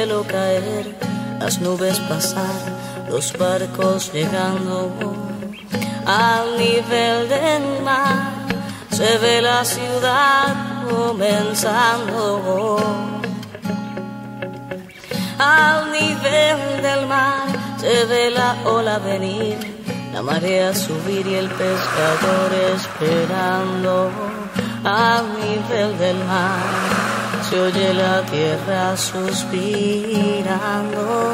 cielo caer, las nubes pasar, los barcos llegando al nivel del mar. Se ve la ciudad comenzando. Al nivel del mar se ve la ola venir, la marea subir y el pescador esperando. Al nivel del mar se oye la tierra suspirando.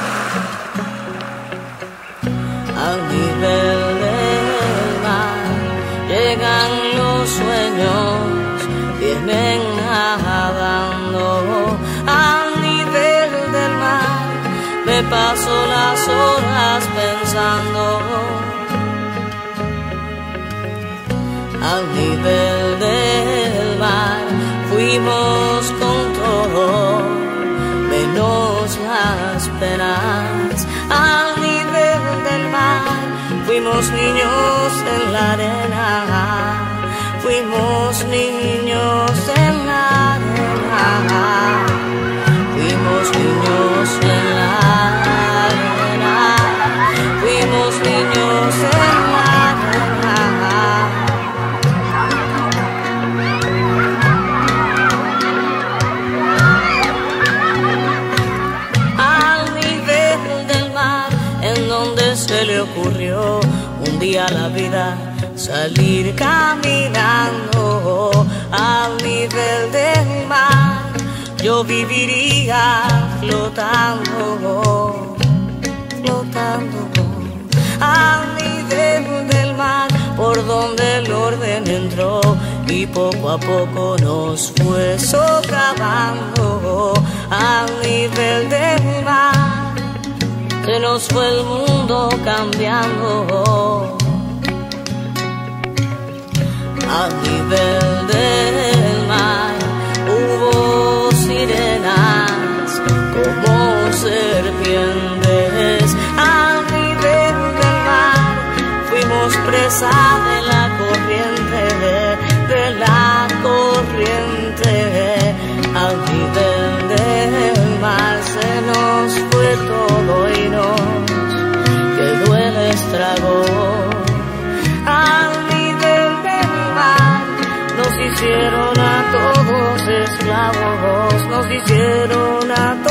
Al nivel del mar llegan los sueños, vienen nadando. Al nivel del mar me paso las horas pensando. Al nivel del mar fuimos con todo, menos las penas. Al nivel del mar fuimos niños en la arena, fuimos niños en la arena, fuimos niños en la arena, fuimos niños en la arena. Se le ocurrió un día a la vida salir caminando. Al nivel del mar yo viviría flotando, flotando. Al nivel del mar por donde el orden entró y poco a poco nos fue socavando. Al nivel del mar se nos fue el mundo cambiando. Al nivel del mar hubo sirenas como serpientes. Al nivel del mar fuimos presa de la corriente, de la corriente. Al nivel del mar se nos fue todo y nos quedó el estrago. Al nivel del mar nos hicieron a todos esclavos, nos hicieron a